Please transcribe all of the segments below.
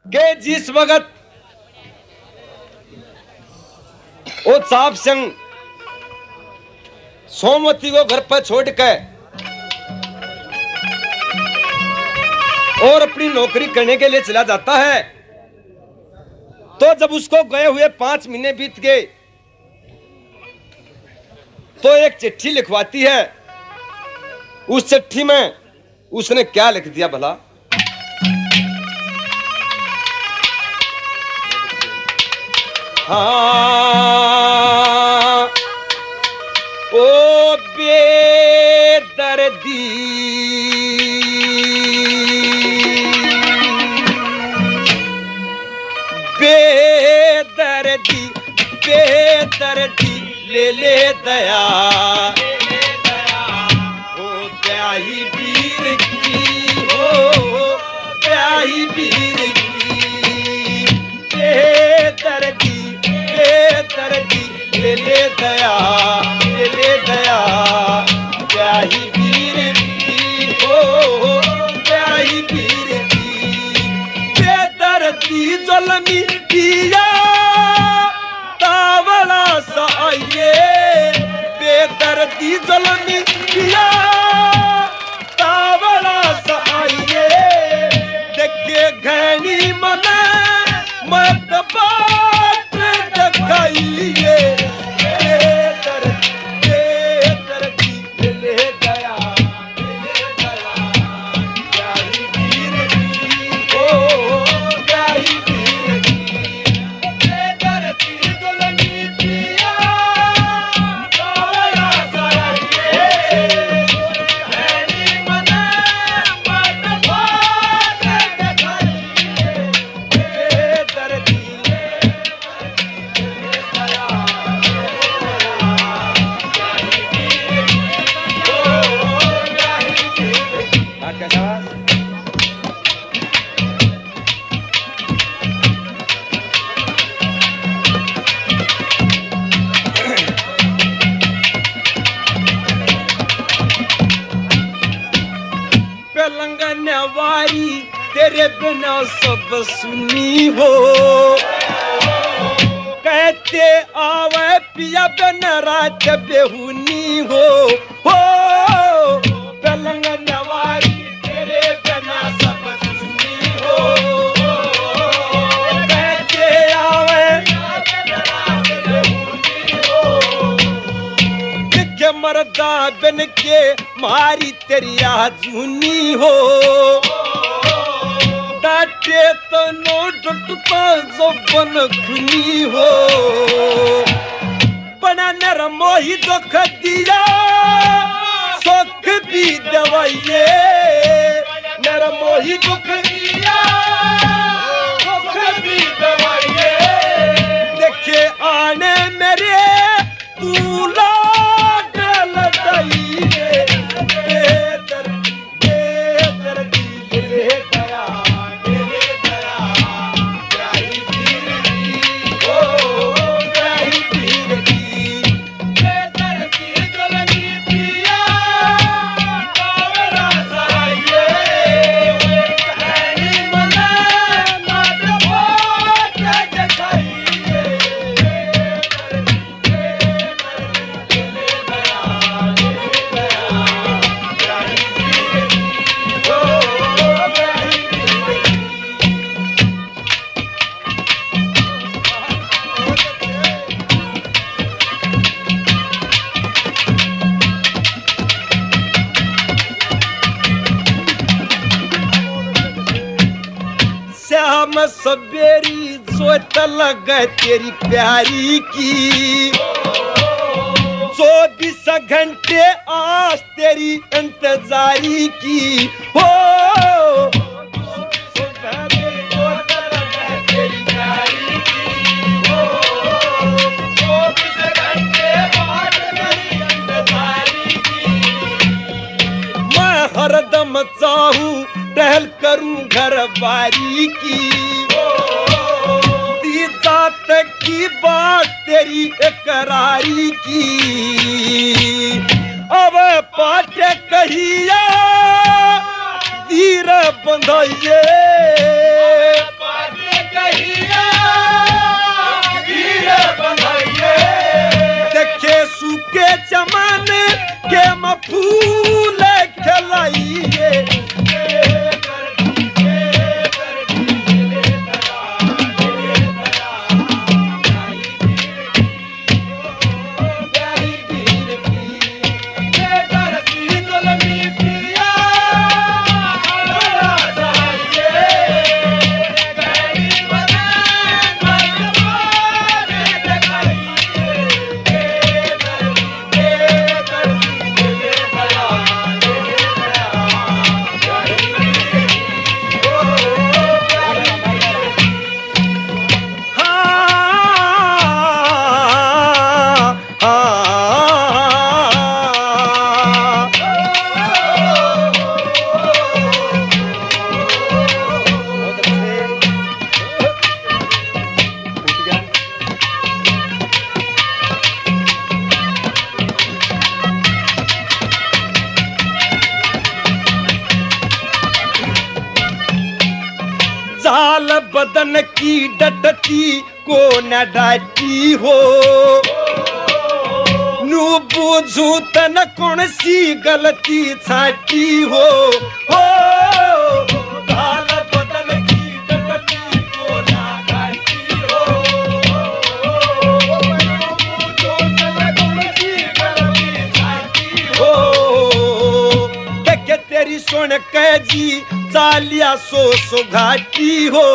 के जिस वक्त वो चाप सिंह सोमवती को घर पर छोड़ के और अपनी नौकरी करने के लिए चला जाता है, तो जब उसको गए हुए 5 महीने बीत गए तो एक चिट्ठी लिखवाती है। उस चिट्ठी में उसने क्या लिख दिया भला? हाँ, ओ बेदर्दी बेदर्दी बेदर्दी ले ले दया, ओ ब्याही वीर की, ओ ब्याही वीर की, बेदर्दी बेदर्दी ले ले दया, ले ले दया, ब्याही वीर की, ओ ब्याही वीर की, बेदर्दी जुल्मी दिया तावला सा आइए, बेदर्दी जुल्मी दिया तावला सा आइए, देखे घनी मने मत बात दिखाइए, बेदर्दी ले गया, ले गया, ब्याही वीर की, ओ ब्याही वीर की, बेदर्दी जुल्मी दिया तावला सा आइए, घनी मने मत बात दिखाइए, बेदर्दी वारी तेरे बिना सब सुनी हो, कहते आवे पिया बिन रात बेहुनी हो, पलंग नवारी तेरे बिना सब सुनी हो, कहते आवे रात बेहुनी हो, दिखे मर्दा बिन के मारी तेरी आजूनी हो, डाटे तो नो डुटता जो बन खुनी हो, बना नरम ही दुख दिया सुख भी दवाइए, नरम ही दुख दिया सुख भी दवाइए, देखे आने मेरे तू लाड लटाइए, बेदर्दी ले गया, श्याम सवेरी जोत लग तेरी प्यारी की, 24 घंटे आस तेरी इंतजारी की, हो तेरी प्यारी की, हो 24 घंटे आस तेरी इंतजारी की, मैं हरदम चाहूं टहल करूं घर बारी की, दी जात की बात तेरी इकरारी की, अब पाटे कहिया धीरे बंधाइए, जाल बदन की डटती को न डाटी हो, नू बूझू तन कौन सी गलती छाटी हो, जाल बदन की डटती को न डाटी हो, बूझू तन कौन सी गलती छाटी हो, के तेरी सुन के जी चालिया सो घाटी हो,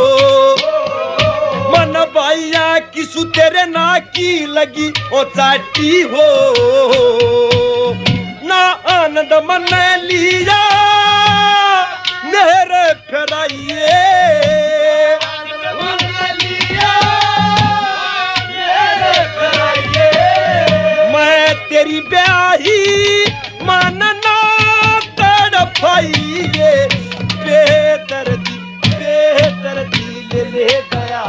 मन भैया किसु तेरे ना की लगी ओ चाटी हो, ना आनंद मन लिया मेरे फेराइए, मैं तेरी ब्याही मानना तड़पाइए, बेदर्दी बेदर्दी ले ले गया,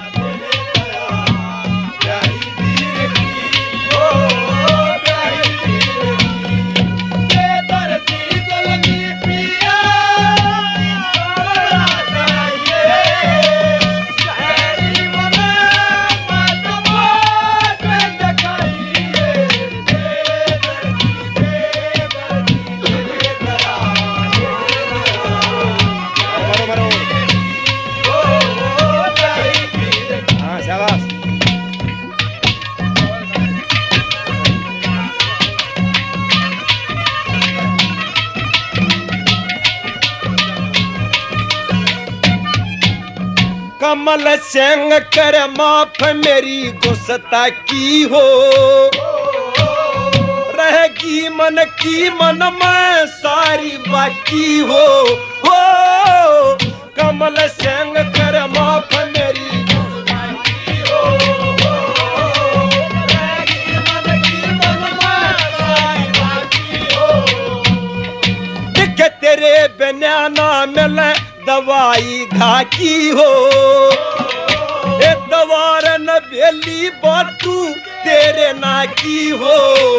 कमल सिंह कर माफ मेरी गुस्सा की हो, रहेगी मन की मन में सारी बाकी हो, कमल सिंह कर माफ मेरी गुस्सा की हो, रहेगी मन की मन में सारी बाकी हो, दिखे तेरे बिना ना मिले दवाई घाकी हो, ए दवार न बेली बातू तेरे ना की हो,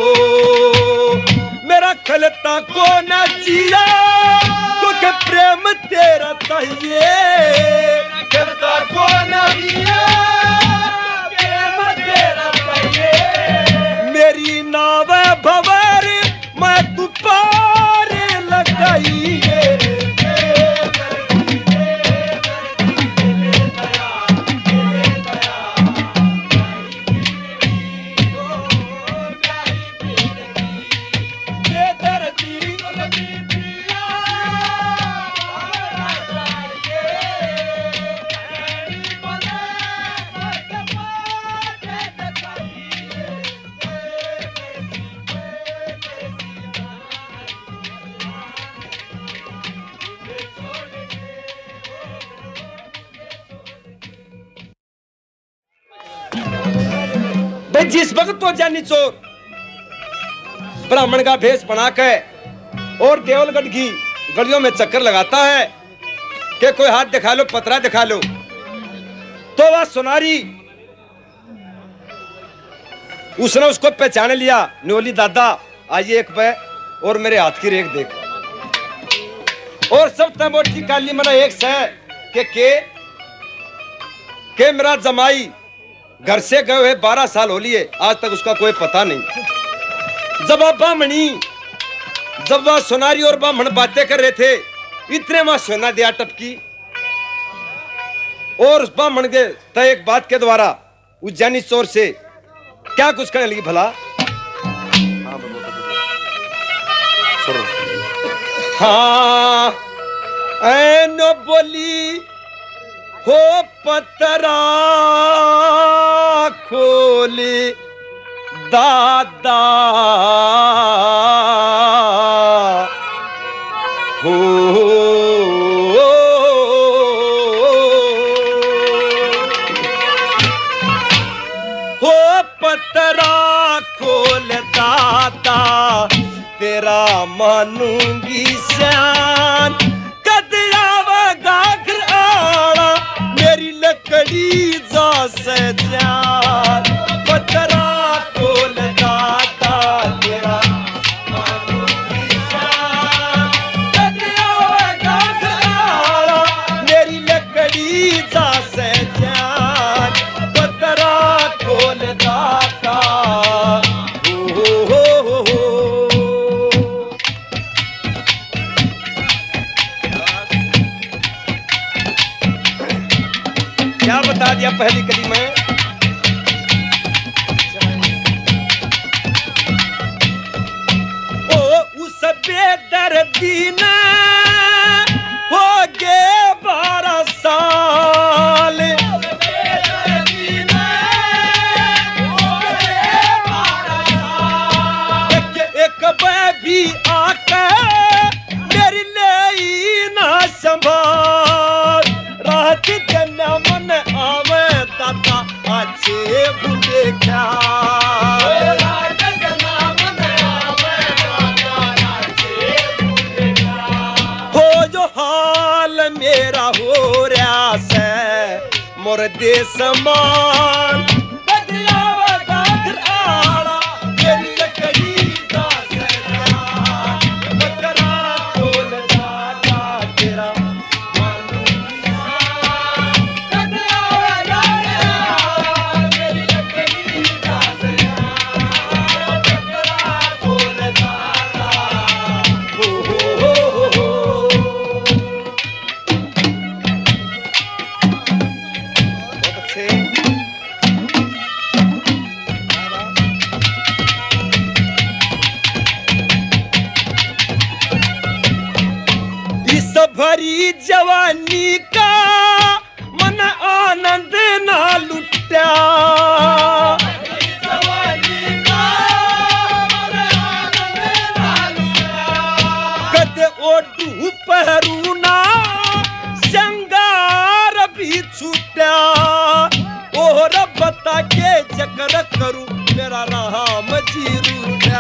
मेरा खलता को न जिया क्योंकि प्रेम तेरा चाहिए, खलता को न जिया प्रेम तेरा चाहिए, मेरी नाव भवर मैं तू पार लगाई है, जिस वक्त तो जानी चोर ब्राह्मण का भेष बनाकर और देवलगढ़ की गलियों में चक्कर लगाता है कि कोई हाथ दिखा लो पतरा दिखा लो, तो वह सुनारी उसने उसको पहचान लिया, न्योली दादा आइए एक पे और मेरे हाथ की रेख देख, और सब तमोटी काली मना एक सह के मेरा जमाई घर से गए हुए 12 साल हो लिए, आज तक उसका कोई पता नहीं। जब बामणी जब वह सोनारी और ब्राह्मण बातें कर रहे थे, इतने वहां सोना दिया टपकी, और उस ब्राह्मण के तय एक बात के द्वारा उज्जैनी चोर से क्या कुछ करने लगी भला। हाँ ऐनो बोली हो पतरा खोली दादा हो पतरा खोल दादा तेरा मानूंगी श्यान कद आवेगा घर आना मेरी लकड़ी जा से जान पतरा खोल दादा तेरा मानूंगी श्यान कद आवेगा घर आना मेरी लकड़ी क्या बता दिया पहली कली में। ओ उस बेदर्दी ने हो गए 12 साल, एक भी आकर मेरी ले ना संभाल, रात दिन मन आवे दाता अच्छे बुरे क्या, हो जो हाल मेरा हो रहा से मोर देश मान, भरी जवानी का मन आनंद ना लुटा, कद ओटू पहरू ना श्रृंगार भी छूटा, और बता के चक्र करूं मेरा राम जी रूठा,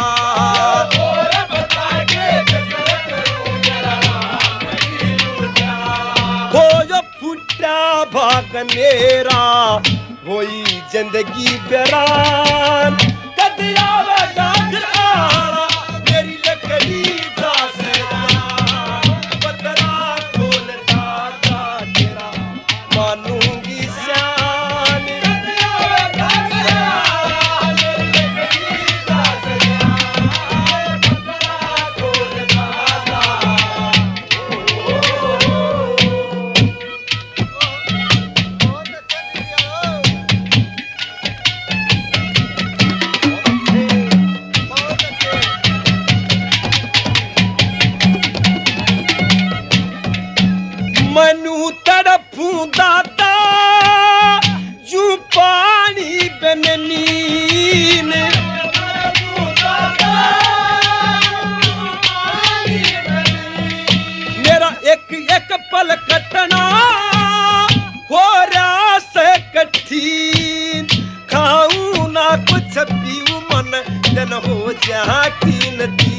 भाग मेरा होई जिंदगी बेरान, कद आवेगा फिर आरा मेरी लकड़ी का सजा, बदला खोल दाता तेरा मानूंगी शान, कद आवेगा फिर आरा मेरी लकड़ी का सजा, बदला खोल दाता। मनु तड़पूं दाता जू पानी बननीन, मेरा एक एक पल कटना हो रहा से कठिन, खाऊं ना कुछ पीऊं मन दिन हो जा तीन दिन,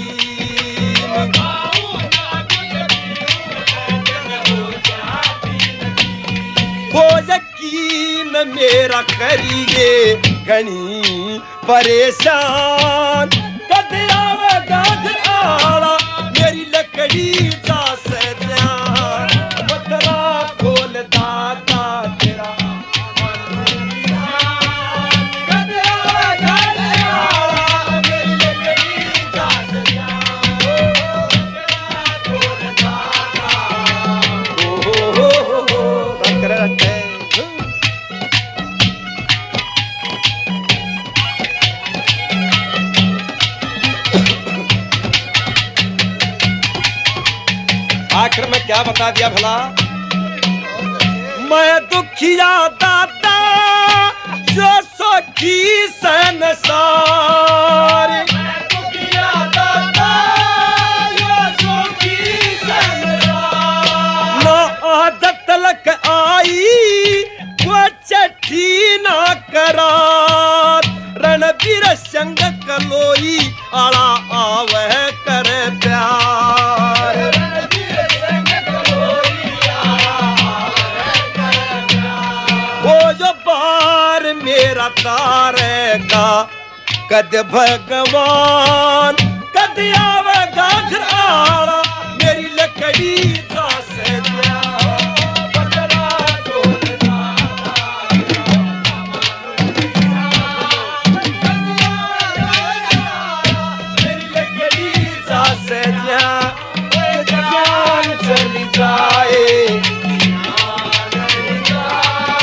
हो यकीन मेरा करिए घनी परेशान, कद आवेगा फिर आड़ा मेरी लकड़ी का सजा, बदला खोल दाता तेरा, कद आवेगा फिर आड़ा मेरी लकड़ी का सजा, बदला खोल दाता। हो रखते आखिर में क्या बता दिया भला, मैं दुखिया दाता जो सखी संसार, दुखिया दाता जो सखी संसार, ना आदत लक आई वो चट्टी ना करार, रणबीर संग कलोई आला आवह कर प्यार, वो जो बार मेरा तारेगा कद भगवान, कद आवेगा फिर आड़ा मेरी लकड़ी का सजा, बदला खोल दाता, मेरी लकड़ी का सजा, जान चली जाए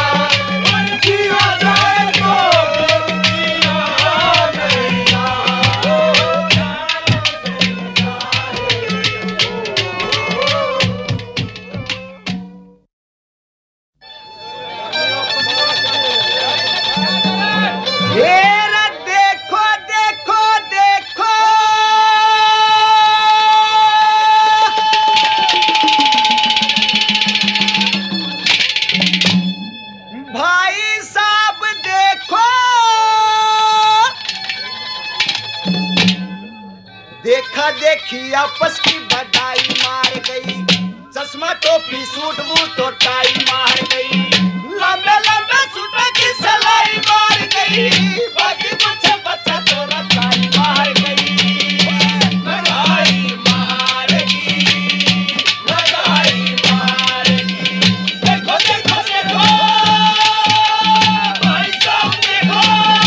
देखा देखी आपस की बधाई मार गई, चश्मा टोपी सूट बूट तो टाई मार गई, लंबे लंबे सूट की सिलाई मार गई, बाकी कुछ बच्चा तो रचाई मार गई, लगाई मारेगी, लगाई मारेगी। देखो देखो देखो भाई साहब देखो,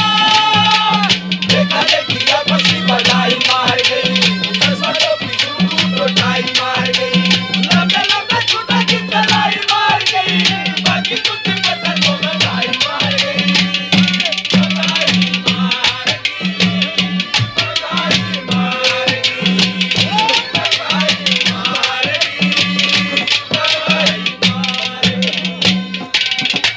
देखा देखी आपस की बधाई मार गई, चश्मा टोपी सूट बूट तो टाई मार गई, लंबे लंबे सूट की सिलाई मार गई, बाकी कुछ बच्चा तो रचाई मार गई, लगाई मारेगी, लगाई मारेगी, लगाई मारेगी, लगाई मारेगी।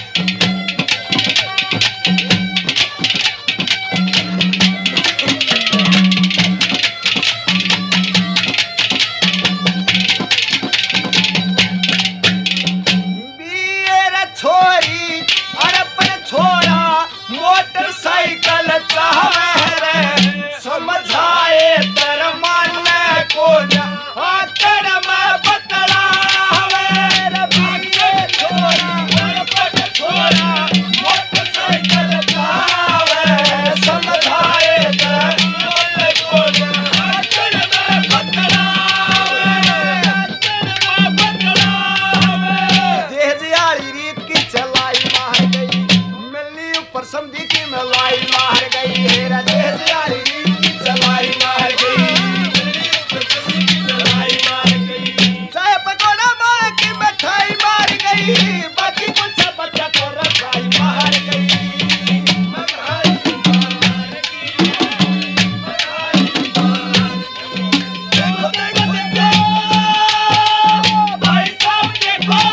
बीर छोरी अड़पन छोरा मोटरसाइकिल चाहे रे, समझाए तर मन को आकर में बतलावे रे, बीर छोरा अड़पन छोरा मोटरसाइकिल चाहे, समझाए तर मन को आकर में बतलावे, आकर में बतलावे। देहजियारी रीत की चलाई मार गई, मिलनी ऊपर समझी की मलाई मार गई, हेरा देहजियारी रीत की चलाई मार गई, मिलनी ऊपर समझी की चलाई मार गई, चाहे पकौड़ा मार की मिठाई मार गई, बाकी कुछ बच्चा तो रचाई मार गई, लगाई मारेगी, लगाई मारेगी। देखो देखो देखो भाई साहब देखो,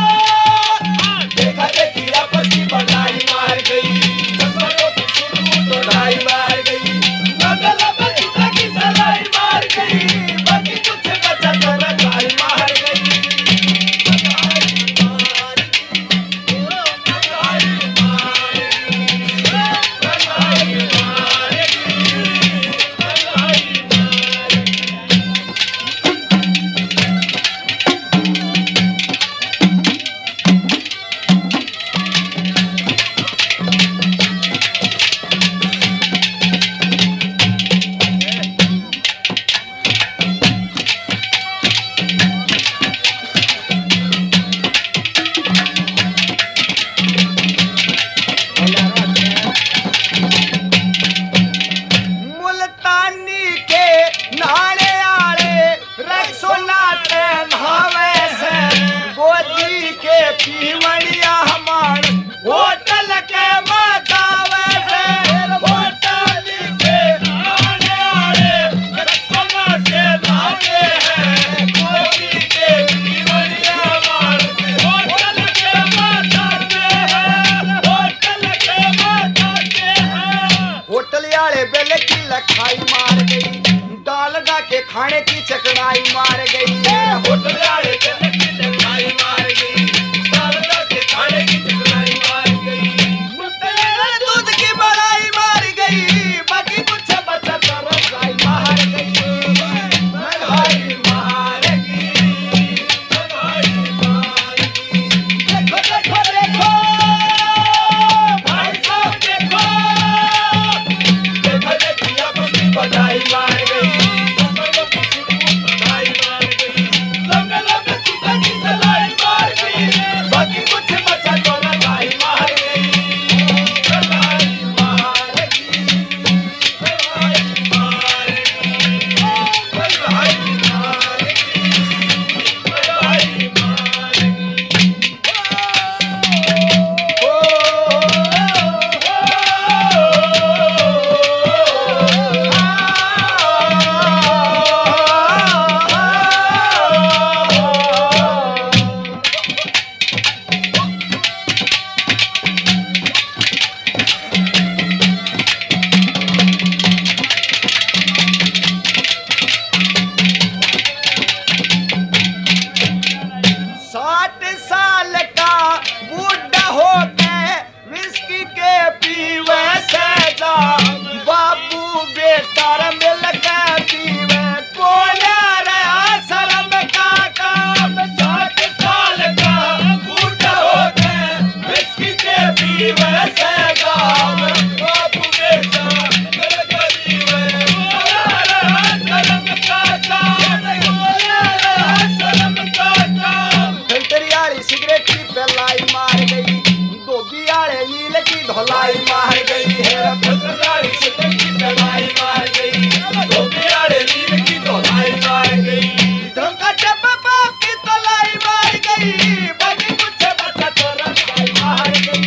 देखा देखी आपस की बधाई मार गई, चश्मा टोपी सूट बूट तो टाई मार गई, लंबे लंबे सूट की सिलाई मार गई, बाकी कुछ बच्चा तो रचाई मार गई, लगाई मारेगी, लगाई मारेगी, लगाई मारेगी, लगाई मारेगी। मुल्तानी के नाले आले रसो नाते नहावे से, गोदी के पीवड़िया हमार होटल के मचावे से, होटल के नाले आले रसो नाते नहावे हैं, गोदी के पीवड़िया हमार होटल के मचावे हैं, होटल के मचावे हैं। होटल वाले बेले की लखाई मार गई, डालडा के खाने की चकड़ाई मार गई, होटल वाले बेले की लखाई मार गई, डालडा के खाने की चकड़ाई मार गई, मुर्तज़ा दूध की बड़ाई मार गई, बाकी कुछ बच्चा तो रचाई मार गई, लगाई मारेगी, लगाई मारेगी। देखो देखो देखो भाई साहब देखो, देखा देखी आपस की बधाई मार गई, चश्मा टोपी सूट बूट तो टाई मार गई, लंबे लंबे सूट नील की धोलाई मार गई है फुलकारी सुतन की दवाई मार गई धोबियाड़े नील की धोलाई मार गई धोखा चप्पा की तलाई मार गई बाकी कुछ बचा तोरा मार गई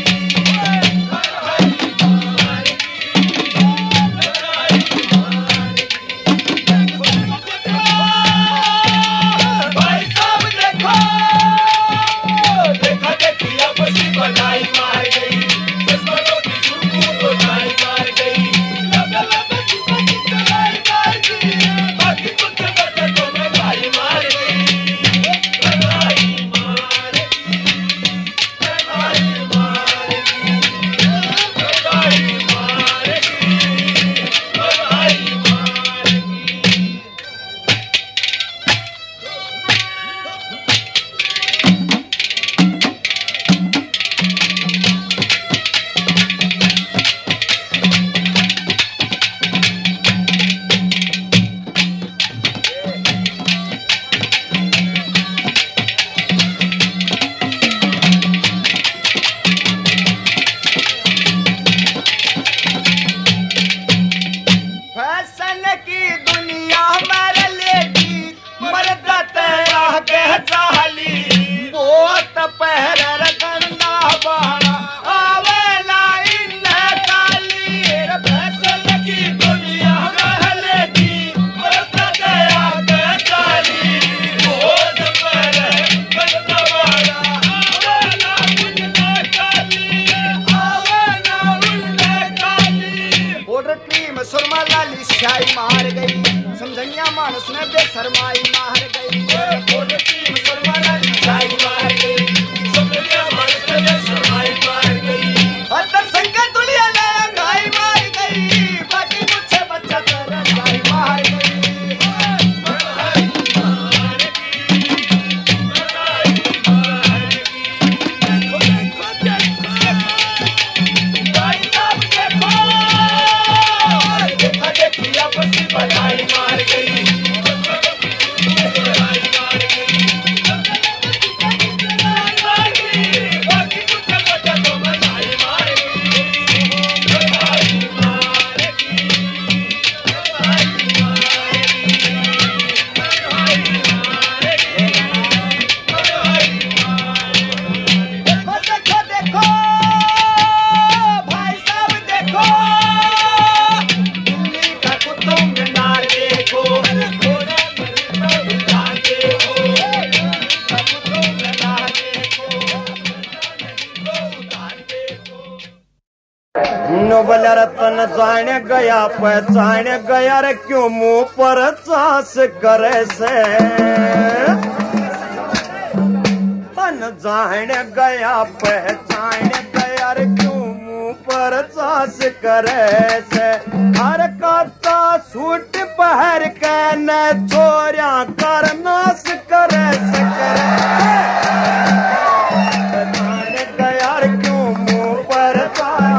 मार गई समझनिया मानस ने बेशरमाई मार गई मार गई समझनिया मानस ने बेशरमाई मार गई अंतर संग दुनिया लड़ाई मार गई बाकी मुझसे बच्चा तेरा गाय मार गई बनाई मार गई बाकी कुछ बचा तो बनाई मार देखो देखो भाई साहब देखो बोला रतन जान गया पहचान गया रे क्यों मुंह पर चास करे से तन जान गया पहचान गया रे क्यों मुंह पर चास करे से हर काता सूट पहर के न छोरिया कर नाश करे से जान गया रे क्यों मुंह पर चास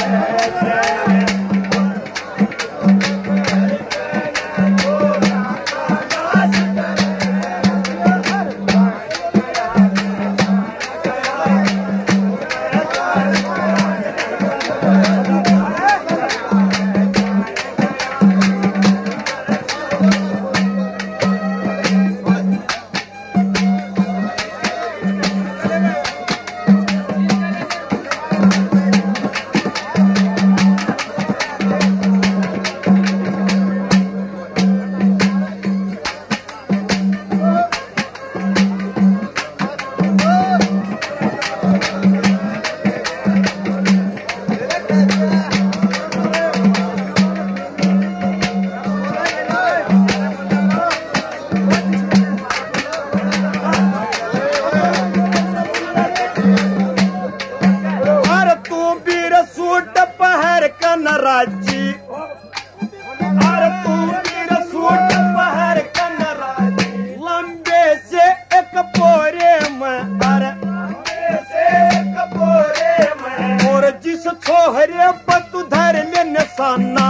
छोहरे पतु धर ले निशाना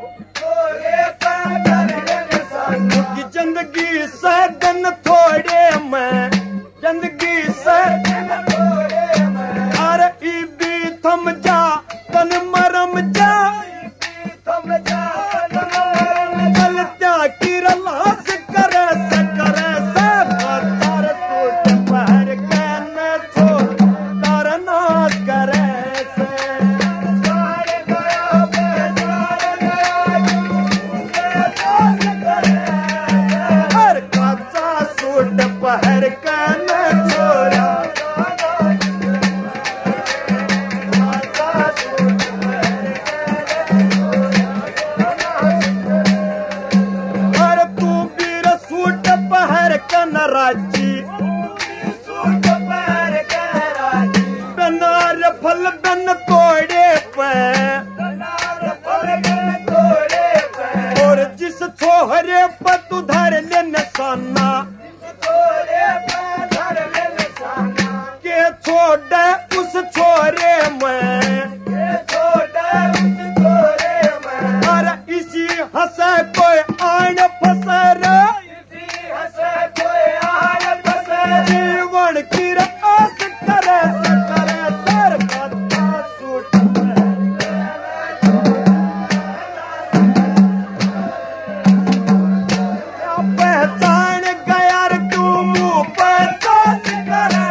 की जिंदगी से दिन थोड़े में जिंदगी से अरे ई बीत थम जा तन मरम जा चल त्या की रलास करे से तार सूट पहर के न छोड़ तार नाश करे हर कच्चा सूट पहर के न छोड़ा राजी सूट पैर के बनार फल बन तोड़े पे और जिस छोहरे पर तू धर ले निशाना के छोड़ उस छोरे में अरे इसी हंसे कोई आन फसर जीवन की आस करे सर कच्चा सूट पहचान गया तू मुँह पर करे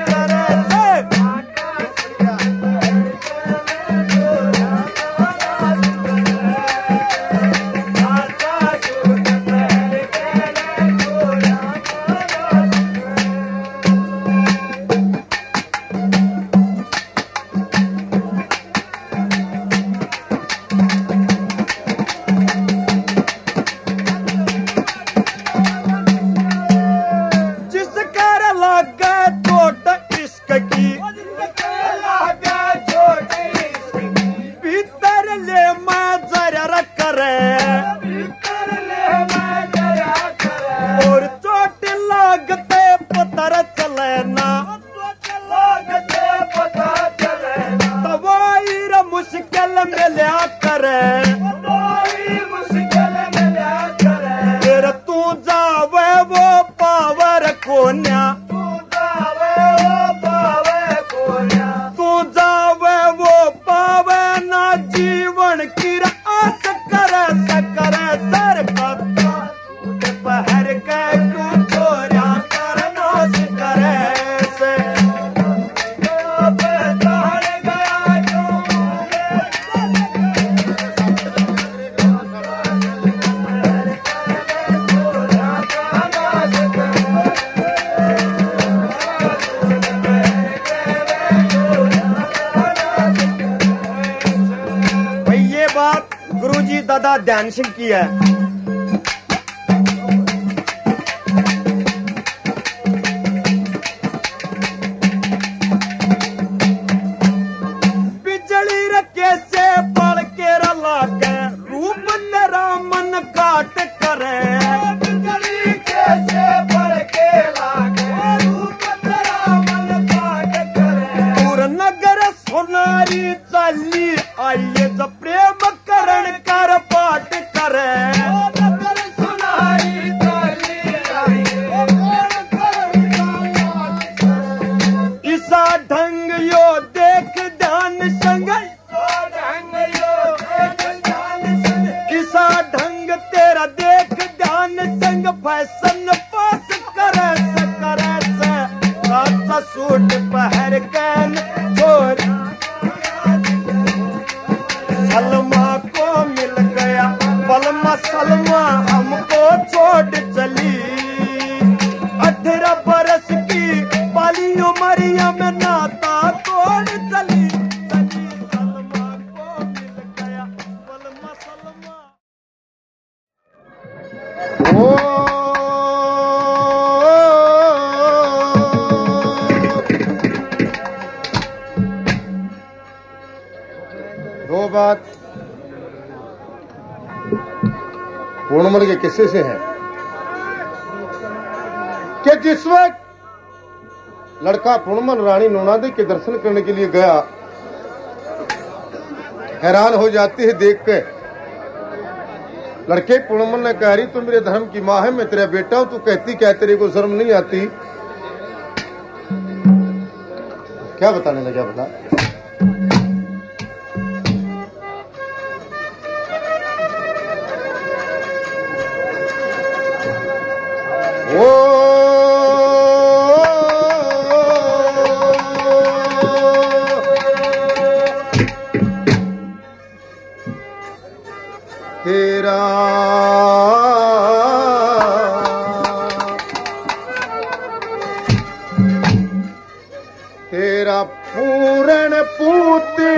और चोट लागते पतर चलेना दवाई र मुश्किल मिल्या करे फिर तू जावे वो पावर कोन्या तू जावे वो पावे ना जीवन की आस करे सर कच्चा सूट पहर के तू छोरा कर नाश करे से भाई ये बात गुरुजी दादा ध्यान सिंह की है। बिजली रखे से पड़ के रला के रूप तेरा मन काट करे बिजली कैसे पड़ के लागे रूप तेरा मन काट करे पूर नगर सोनारी चली आइए जब प्रेम करण कर पाठ करे ईसा ढंग यो देख ध्यान संग ईसा ढंग तेरा देख ध्यान संग फैशन पास करे से कच्चा सूट पहर के छोड़ सलमा को मिल गया बलमा सलमा हमको छोड़ चली 18 बरस की पाली उमरिया में नाता तोड़ चली सलमा को मिल गया बलमा सलमा। दो बात पूर्णमल के किस्से से है कि जिस वक्त लड़का पूर्णमल रानी नौनादे के दर्शन करने के लिए गया, हैरान हो जाती है देख के। लड़के पूर्णमल ने कह रही तो मेरे धर्म की माँ है, मैं तेरा बेटा हूं, तू कहती क्या तेरे को शर्म नहीं आती? क्या बताने लगा बता। पूरण पूती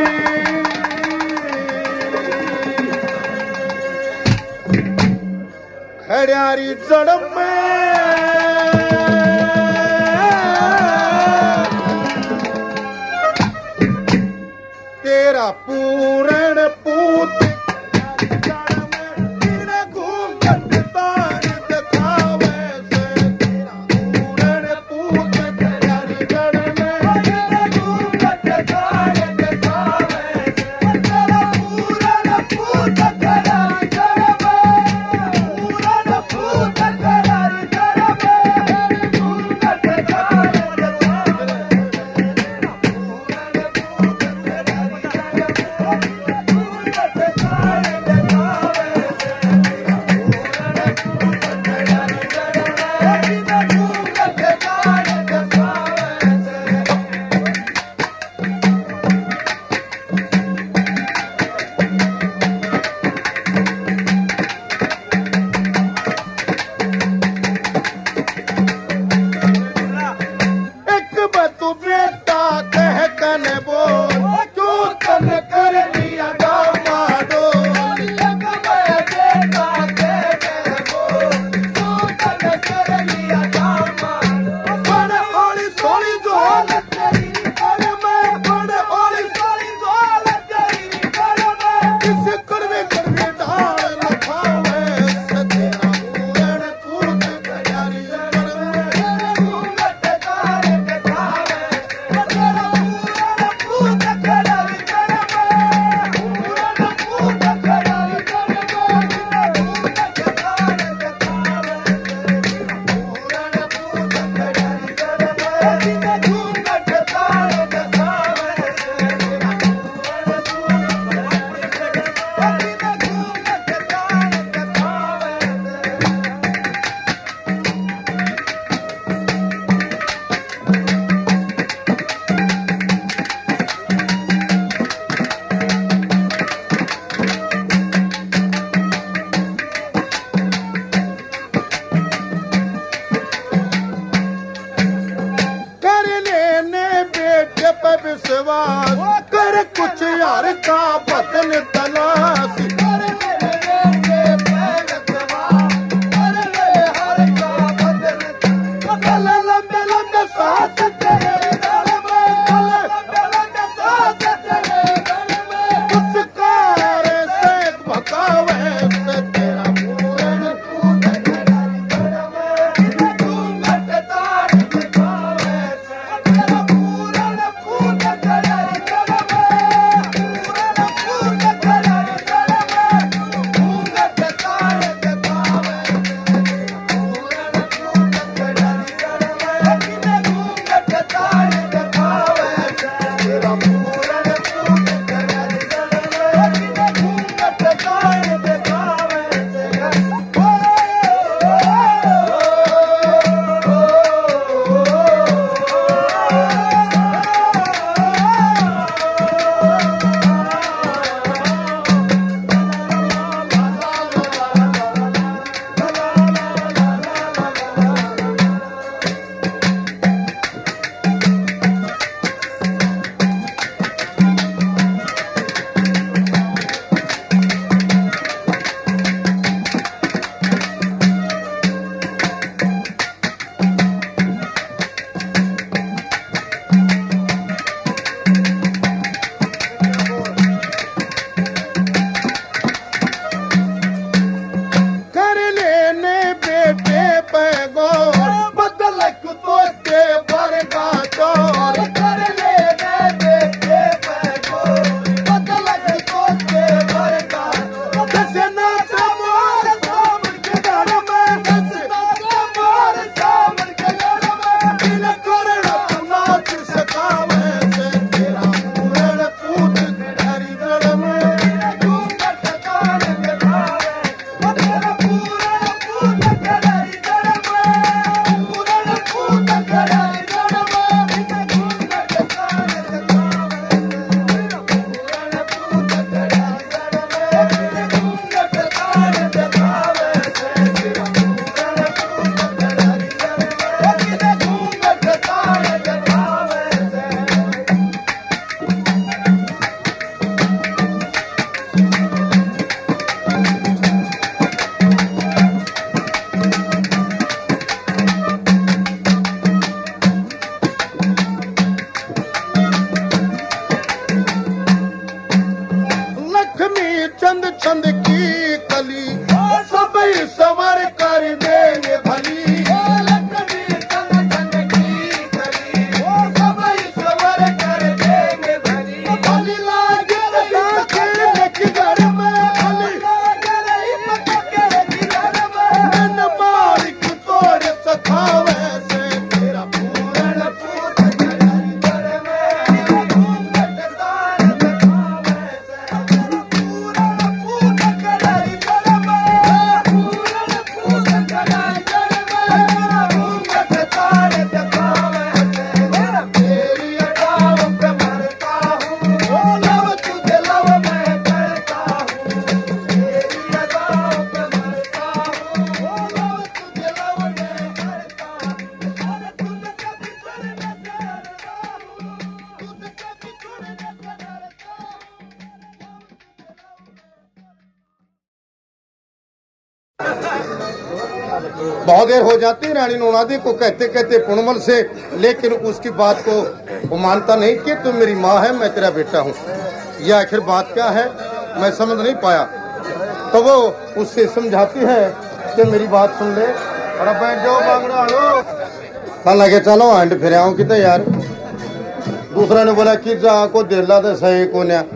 खड़ियारी जड़ में तेरा पूरण पूत विश्वास कर कुछ यार का बदन तलाश Come on. पसंद की कली सब सवर कर देंगे भली बहुत देर हो जाती रानी नूनादी को कहते कहते पुनमल से, लेकिन उसकी बात को वो मानता नहीं कि तुम मेरी माँ है, मैं तेरा बेटा हूँ। यह आखिर बात क्या है मैं समझ नहीं पाया। तो वो उससे समझाती है कि मेरी बात सुन ले और अब बैठ जाओ बांगड़ा लो। कल लगे चलो आंड फिर आओ कि यार। दूसरा ने बोला कि जा को दिला दे सही को न्या।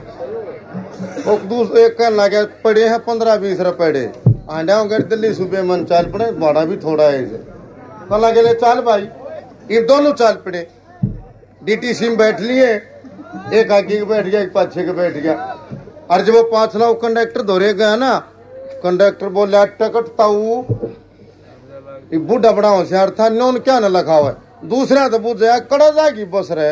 एक कहने लगे पड़े हैं 15-20 रुपए आंडा होंगे दिल्ली सूबे मन चाल पड़े, भाड़ा भी थोड़ा है। कल लगे चाल भाई, ये दोनों चाल पड़े। डीटीसी में बैठ लिए, एक आगे के बैठ गया एक पाछे के बैठ गया। और जब वो 5 लाख कंडक्टर धोरे गया ना, कंडक्टर बोले टिकट ताऊ बूढ़ा बड़ा होशियार था, नोन क्या न लखा हुआ है। दूसरा तो पूछ जाए कड़ा जाएगी बस रहे।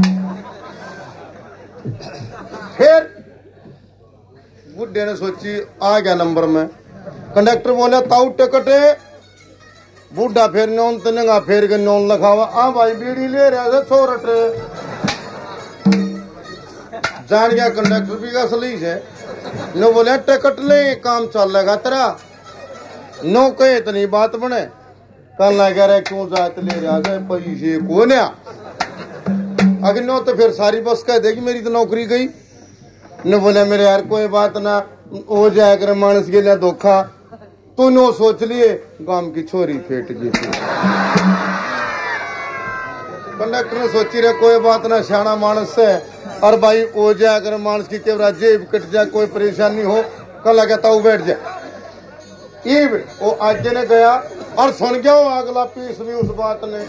फिर बुढ़े ने सोची आ गया नंबर में। कंडक्टर बोले ताऊ टिकट है। बूढ़ा फिर नोन तनेगा फिर के नोन लखा हुआ। आ भाई बीड़ी ले रहा था छोरट जान गया कंडक्टर भी का सलीस है। नो बोले टिकट ले काम चल लेगा तेरा। नो कहे इतनी बात बने कल ना कह रहे क्यों जाते ले रहा है पैसे को नया। अगर नो तो फिर सारी बस कह देगी मेरी तो नौकरी गई। न बोले मेरे यार कोई बात ना हो जाए कर मानस के लिए धोखा। तो नो सोच लिए गांव की छोरी फेट गई थी। कंडक्टर ने सोची रहे कोई बात ना सियाना मानस है और भाई हो जाए अगर मानस की केवरा जेब कट जाए कोई परेशानी हो कल लगा ताऊ बैठ जाए। ये वो आगे ने गया और सुन गया वो अगला पीस भी उस बात ने।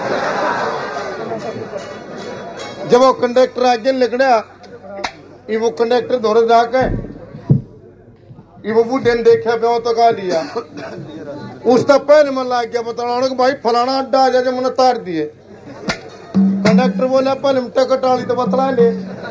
जब वो कंडक्टर आगे निकला वो कंडक्टर दौड़ जाके वो बूढ़े ने देखा पे तो कहा लिया। उसका पहले मन लग गया बताना भाई फलाना अड्डा आ जाए मैंने तार दिए। कंडक्टर बोला पहले टिकट वाली तो बतला ले।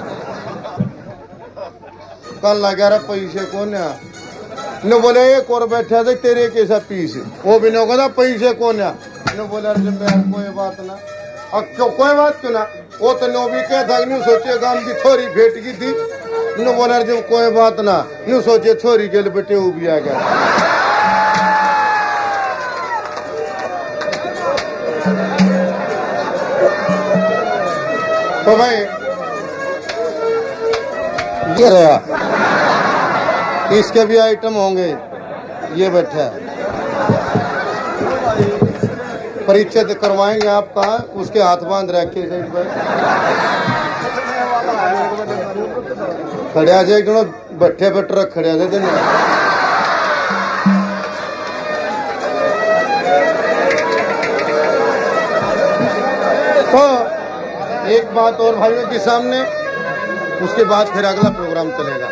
कल लगा रहा पैसे कौन है। न बोले एक और बैठा थे तेरे कैसा पीस वो भी न कहता पैसे कौन है। न बोला कोई बात ना अब क्यों कोई बात क्यों ना। वो तो नो भी कह था न्यू सोचे गांव की छोरी भेट गई थी। नो बोला जो कोई बात ना न्यू सोचे छोरी के लिए बेटे वो भी आ गया। तो भाई ये रहा इसके भी आइटम होंगे। ये बैठा है परिचय तो करवाएंगे आपका। उसके हाथ बांध रखे खड़िया जाए बट्ठे पे ट्रक खड़िया जाए। तो एक बात और भाइयों के सामने, उसके बाद फिर अगला प्रोग्राम चलेगा।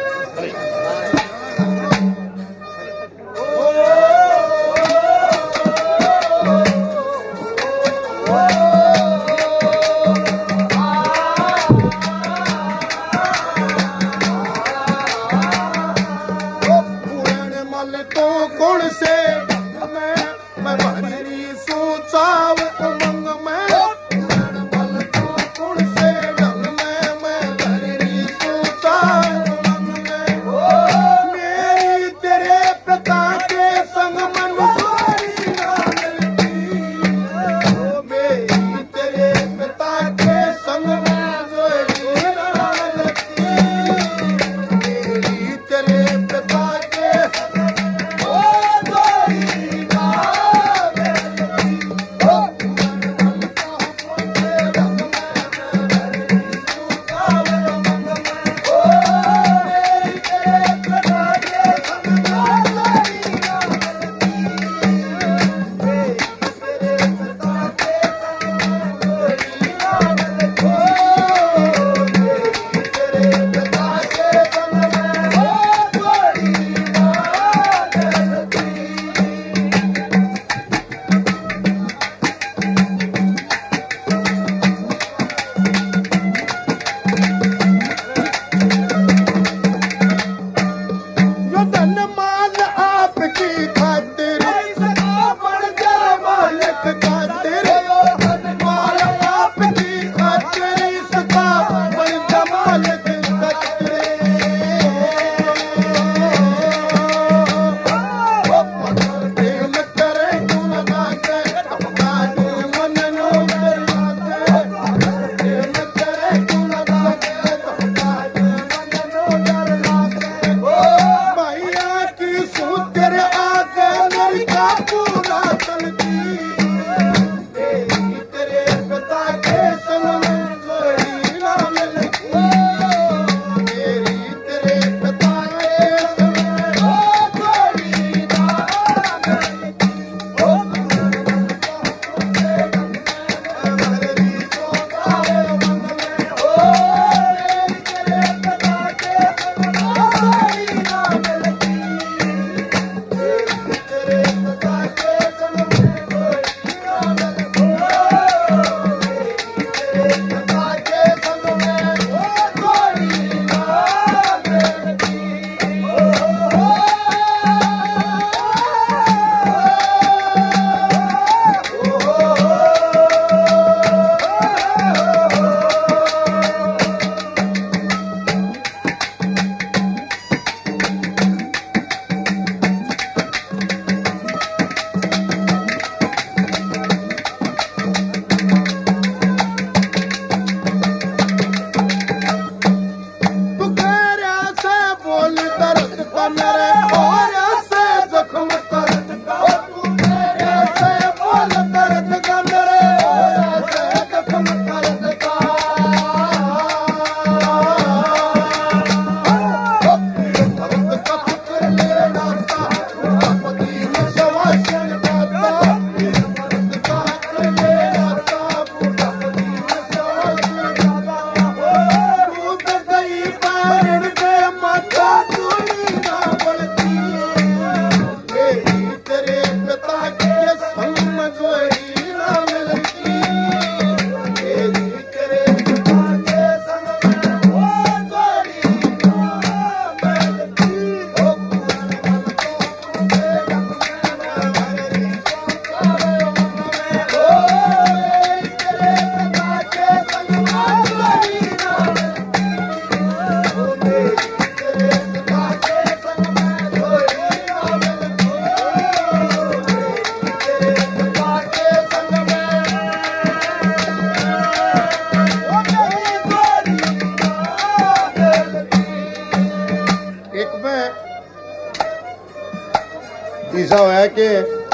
ऐसा है कि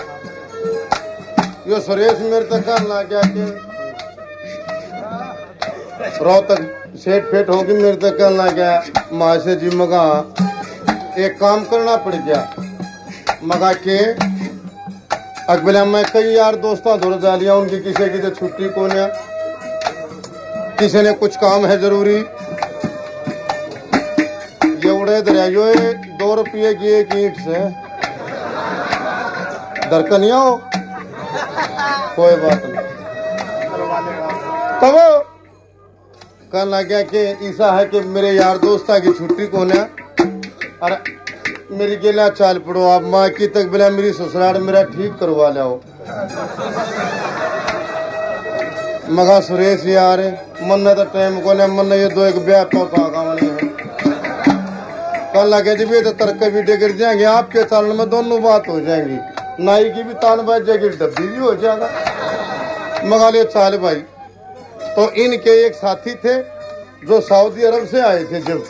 यो सुरेश मेरे तक ला गया कि रोहतक सेठ फेट होगी मेरे तक ला गया माँ से जी मगा एक काम करना पड़ गया मगा के अकबला मैं कई यार दोस्तों धुर जा लिया उनकी किसी की तो छुट्टी को न किसी ने कुछ काम है जरूरी ये उड़े दरिया 2 रुपये की एक ईंट से दरकनिया हो कोई बात नहीं तब कहना क्या कि ऐसा है कि मेरे यार दोस्ता की छुट्टी को न और मेरी गेला चाल पड़ो आप माँ की तक बिला मेरी ससुराल मेरा ठीक करवा लाओ मगा सुरेश यार मन तो टाइम को न मन ये 2 एक ब्याह तो है कल लगे जब ये तो तर्क भी गिर जाएंगे आपके चालन में दोनों बात हो जाएंगी नाई की भी तान बच जाएगी डब्बी भी हो जाएगा मगा ले चाल भाई तो इनके एक साथी थे जो सऊदी अरब से आए थे जब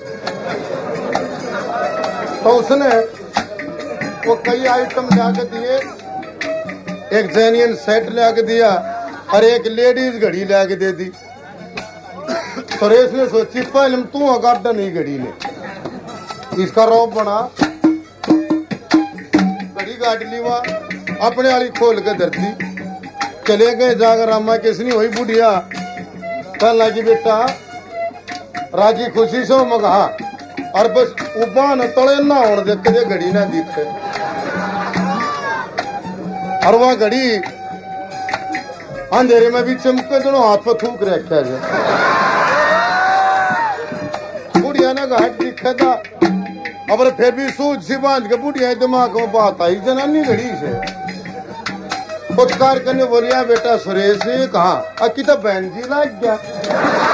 तो उसने वो कई आइटम लाके दिए एक जेनियन सेट लाके दिया और एक लेडीज घड़ी लाके दे दी सुरेश ने सोची पहले तू अगाड़ा नहीं घड़ी ले इसका रौब बना घड़ी गाड़ ली वहा अपने वाली खोल के धरती चले गए जाकर रामा किसनी हुई बुढ़िया कल लगी बेटा राजी खुशी से मगा और बस उबा न तड़े ना होने देखे दे घड़ी ना दिखे और वह घड़ी अंधेरे में भी चमके दोनों हाथ पर थूक रखा है बुढ़िया ने घाट दिखा था अब फिर भी सूझ सी बांध के बुढ़िया दिमाग में बात आई जनानी घड़ी से उत्कार करने बोलिया बेटा सुरेश कहा अकी तो बहन जी लग गया